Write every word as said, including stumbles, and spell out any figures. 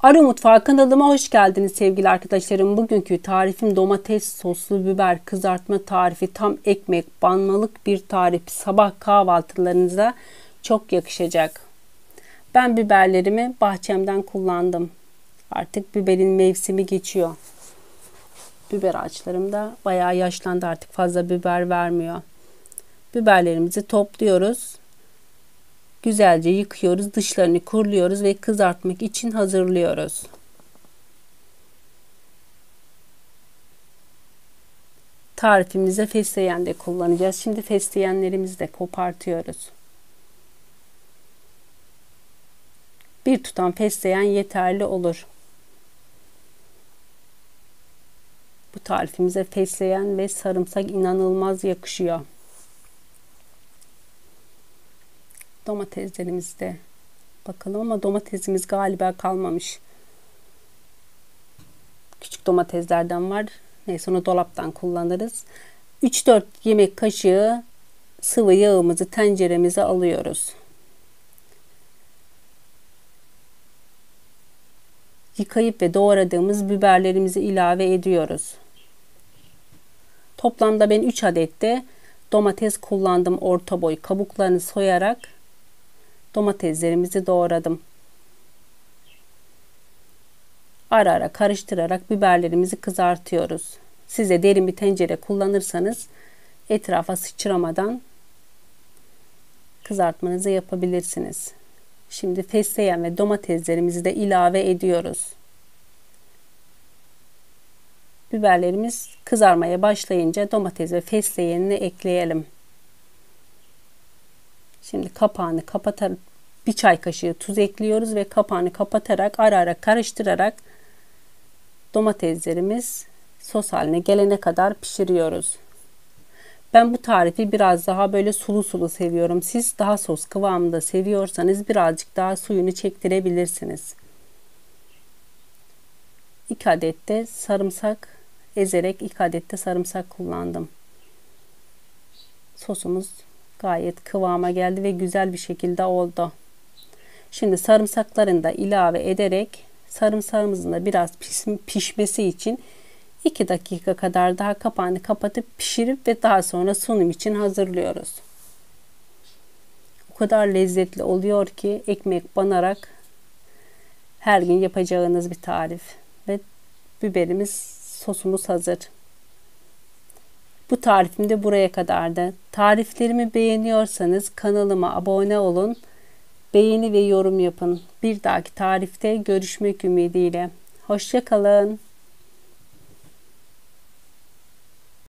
Arı Mutfağı kanalıma hoş geldiniz sevgili arkadaşlarım. Bugünkü tarifim domates soslu biber kızartma tarifi. Tam ekmek banmalık bir tarif. Sabah kahvaltılarınıza çok yakışacak. Ben biberlerimi bahçemden kullandım. Artık biberin mevsimi geçiyor. Biber ağaçlarım da bayağı yaşlandı, artık fazla biber vermiyor. Biberlerimizi topluyoruz. Güzelce yıkıyoruz, dışlarını kuruluyoruz ve kızartmak için hazırlıyoruz. Tarifimize fesleğen de kullanacağız. Şimdi fesleğenlerimizi de kopartıyoruz. Bir tutam fesleğen yeterli olur. Bu tarifimize fesleğen ve sarımsak inanılmaz yakışıyor. Domateslerimizi de bakalım ama domatesimiz galiba kalmamış. Küçük domateslerden var. Neyse onu dolaptan kullanırız. üç dört yemek kaşığı sıvı yağımızı tenceremize alıyoruz. Yıkayıp ve doğradığımız biberlerimizi ilave ediyoruz. Toplamda ben üç adet de domates kullandım. Orta boy kabuklarını soyarak domateslerimizi doğradım. Ara ara karıştırarak biberlerimizi kızartıyoruz. Size derin bir tencere kullanırsanız etrafa sıçramadan kızartmanızı yapabilirsiniz. Şimdi fesleğen ve domateslerimizi de ilave ediyoruz. Biberlerimiz kızarmaya başlayınca domates ve fesleğenini ekleyelim. Şimdi kapağını kapatarak bir çay kaşığı tuz ekliyoruz ve kapağını kapatarak ara ara karıştırarak domateslerimiz sos haline gelene kadar pişiriyoruz. Ben bu tarifi biraz daha böyle sulu sulu seviyorum. Siz daha sos kıvamında seviyorsanız birazcık daha suyunu çektirebilirsiniz. iki adet de sarımsak ezerek iki adet de sarımsak kullandım. Sosumuz gayet kıvama geldi ve güzel bir şekilde oldu. Şimdi sarımsaklarını da ilave ederek sarımsağımızın da biraz pişmesi için iki dakika kadar daha kapağını kapatıp pişirip ve daha sonra sunum için hazırlıyoruz. O kadar lezzetli oluyor ki ekmek banarak her gün yapacağınız bir tarif. Ve biberimiz, sosumuz hazır. Bu tarifim de buraya kadardı. Tariflerimi beğeniyorsanız kanalıma abone olun. Beğeni ve yorum yapın. Bir dahaki tarifte görüşmek ümidiyle. Hoşça kalın.